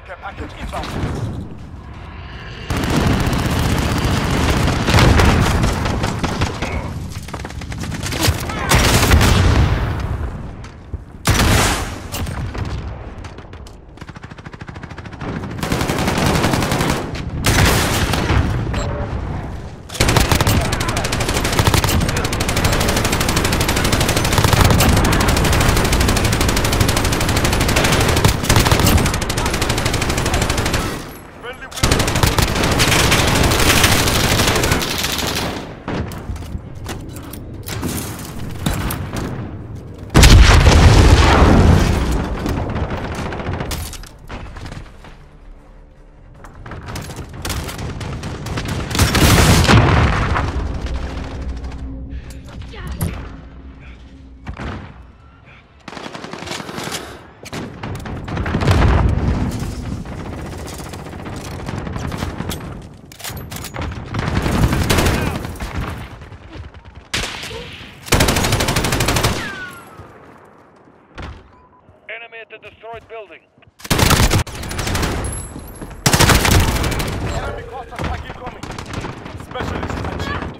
Care package inbound. Enemy at the destroyed building. Enemy cluster attack incoming. Specialist achieved.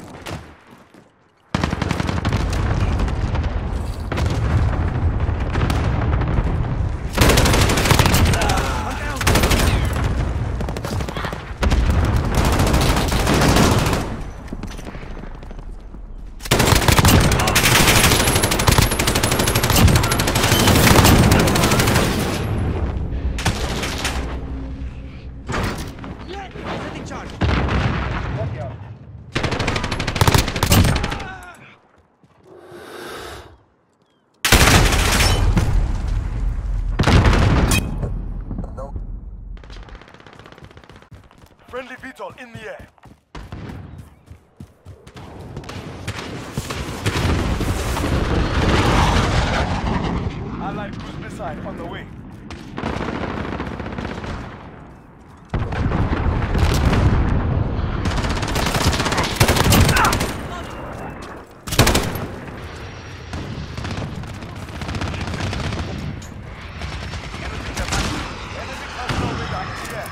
Friendly VTOL in the air. Allied cruise missile on the way. Enemy personal radar in the air.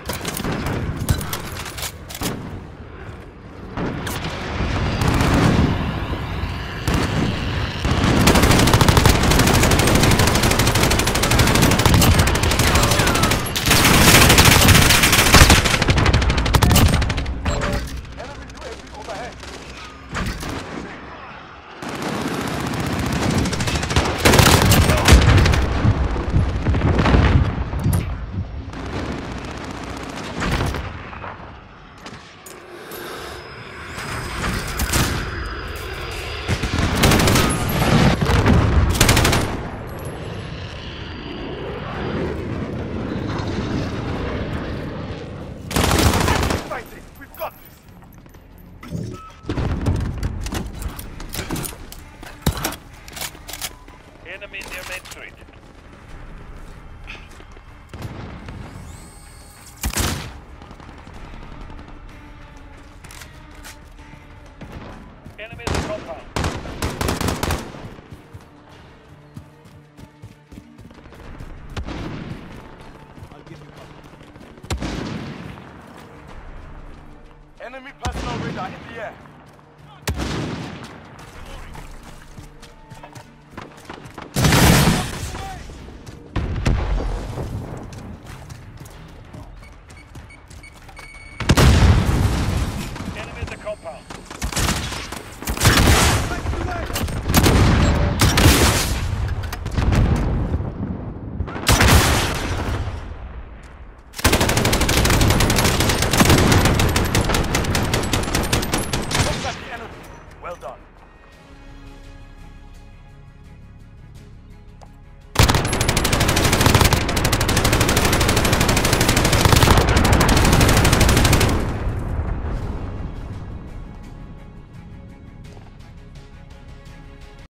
We've got this! Enemy near Main Street. Enemy in the compound. I'll give you cover. Enemy personal radar in the air.